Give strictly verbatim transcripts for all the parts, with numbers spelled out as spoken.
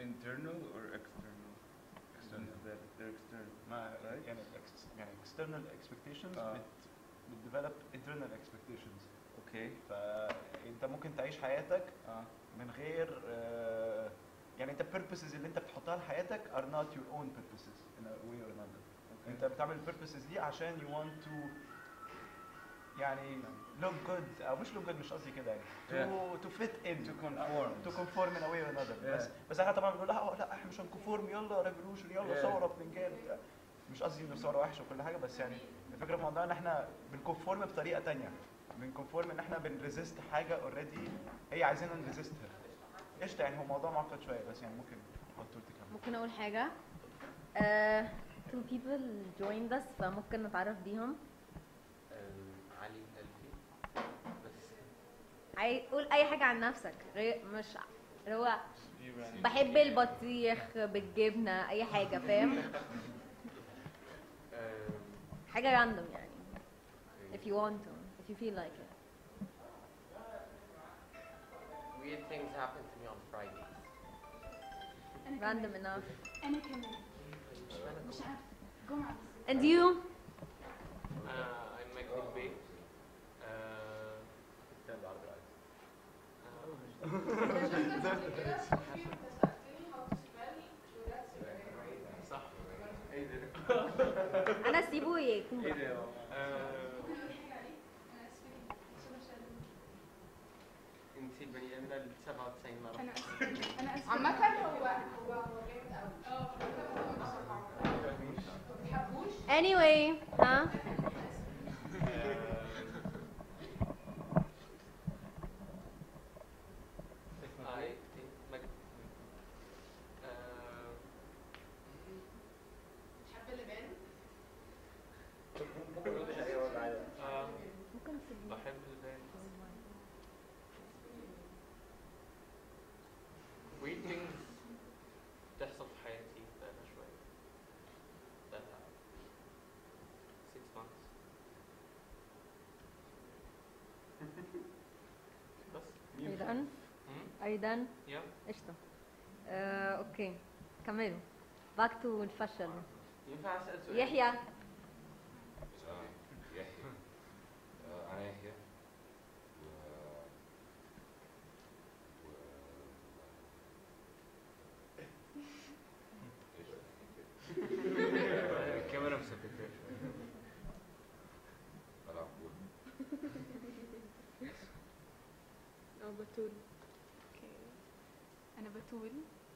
internal or external? External. They're, they're external. ما Right. يعني ex- يعني external expectations آه. بت بتdevelop internal expectations. Okay. فانت ممكن تعيش حياتك اه من غير آه، يعني انت purposes اللي انت بتحطها لحياتك are not your own purposes in a way or another. Okay. انت بتعمل purposes دي عشان you want to يعني look good او مش look good مش قصدي كده يعني to Yeah. to fit in To conform. to conform in a way or another. Yeah. بس بس احنا طبعا بنقول لا لا احنا مش هنكونفورم يلا ريفولوشن يلا Yeah. ثوره بتنجان بتاع. مش قصدي ان الثوره وحشه وكل حاجه بس يعني الفكره في الموضوع ان احنا بنكونفورم بطريقه تانية بنكونفورم ان احنا بنريزيست حاجه اوريدي هي عايزيننا نريزيستها. قشطه يعني هو موضوع معقد شويه بس يعني ممكن دكتور تكمل. ممكن اقول حاجه uh, two people joined us فممكن نتعرف بيهم. آم، علي ألفي بس عاي... قول اي حاجه عن نفسك غير مش اللي هو بحب البطيخ بالجبنه اي حاجه فاهم آم، حاجه راندوم يعني if you want to if you feel like it. weird things happen to me on Fridays. أنا random كمان. enough. أنا كمان مش عارفة جمعة بس. and you آه، I'm مجدي البيت. آه، كان بعرف العادي. صح. ايه ده؟ انا سيبه يكون ايه براحته. ده؟ آه، انت البني ادمه ال سبعة وتسعين مره. أنا آسفة أنا آسفة عامة هو هو هو جامد قوي. ما بتحبوش؟ anyway ها I think مج- آه، بتحب اللبان؟ آه، ممكن تسيبه. بحب البان. weird things بتحصل في حياتي بقالها شوية. بقالها six months. بس. are you done مم؟ are you done Yeah. قشطه آه، اوكي كملوا back to الفشل. ينفع اسال سؤال؟ يحيى آه، يحيى آه، أنا يحيى و و الكاميرا مثبتة. بلعب كورة. أو بتول. أوكي أنا بتول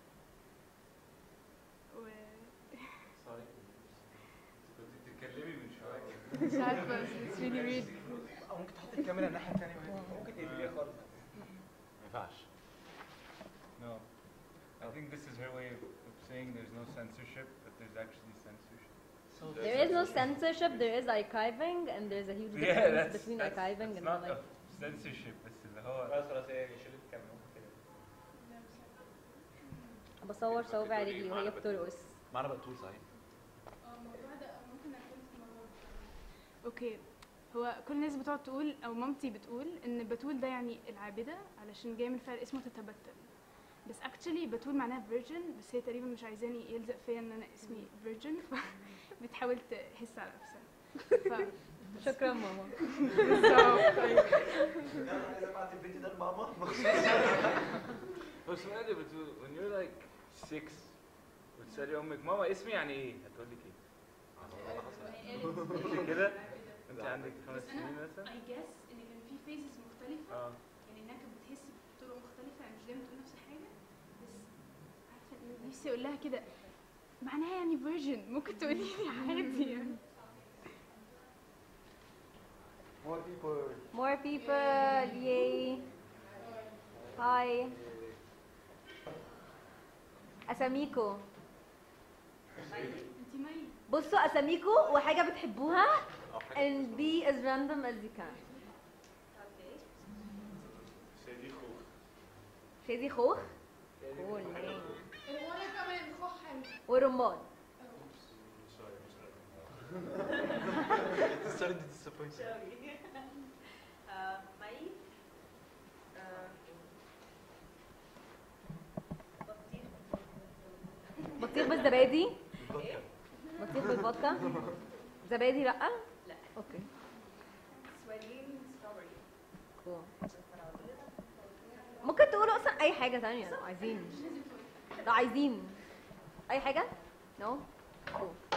و سوري. كنت بتتكلمي من شوية. مش عارفة بس it's really weird. أو ممكن تحط الكاميرا الناحيه الثانيه ممكن تقفليها خالص. ما ينفعش. No. I think this is her way of of saying there's no censorship, but there's actually censorship. there is no censorship there is archiving and there's a huge Yeah, difference that's, between that's, archiving that's and not like a censorship بس اللي هو خلاص خلاص هي شيلت الكاميرا ممكن كده. بصور صوابع رجلي وهي بترقص. معنا بقى صحيح. الموضوع ده ممكن أكون في الموضوع ده. اوكي هو كل الناس بتقعد تقول او مامتي بتقول ان بتول ده يعني العابده علشان جاي من فعل اسمه تتبتل بس اكشلي بتول معناها فيرجن بس هي تقريبا مش عايزاني يلزق فيا ان انا اسمي فيرجن فبتحاول تحس على نفسها ف شكرا ماما. عايز ابعت الفيديو ده لماما. هو السؤال اللي بتقول when you're like six وتسألي أمك ماما اسمي يعني إيه؟ هتقول لك إيه؟ قلت كده؟ أنت عندك خمس سنين مثلا؟ I guess ان كان في phases مختلفه اه يعني انها كانت بتحس بطرق مختلفه يعني مش دايما تقول نفس الحاجه بس عارفه إن نفسي اقول لها كده معناها يعني فيرجن ممكن تقولي لي عادي يعني More people. more people yay hi اساميكو انت مي بصوا اساميكو وحاجه بتحبوها and be as random as you can. شادي خوخ cool name. وانا كمان خوخ حلو. ورمان Sorry to disappoint you. مي بطيخ الزبادي؟ الفودكا. بطيخ بالفودكا؟ زبادي لا؟ لا. اوكي سوالين ستروبري. cool. ممكن تقولوا اصلا اي حاجه تانية لو عايزين، لو عايزين اي حاجه. نو no? cool.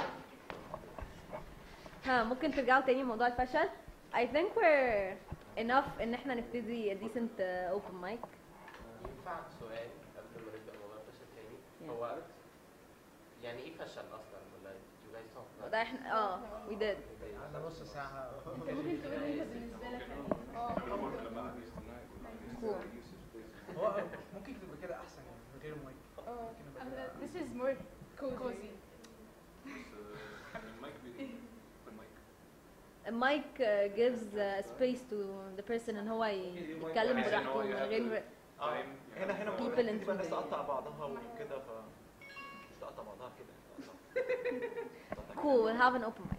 ها ممكن ترجعوا تاني لموضوع الفشل. I think we're enough ان احنا نبتدي a decent uh, open mic. ينفع سؤال قبل ما نبدا موضوع الفشل تاني؟ Yeah. هو يعني ايه فشل اصلا ولا you guys talk about ده احنا اه we did. على نص ساعة ممكن تقول انت بالنسبه لك يعني اه cool. هو ممكن تبقى كده أحسن يعني من غير مايك. اه ممكن يبقى كده. This is more cozy. المايك uh, gives uh, space to the person ان هو ي- يتكلم براحته من غير اه هنا هنا People ممكن تبقى الناس intimidated. تقطع بعضها وكده ف مش تقطع بعضها كده. cool. We'll have an open mic.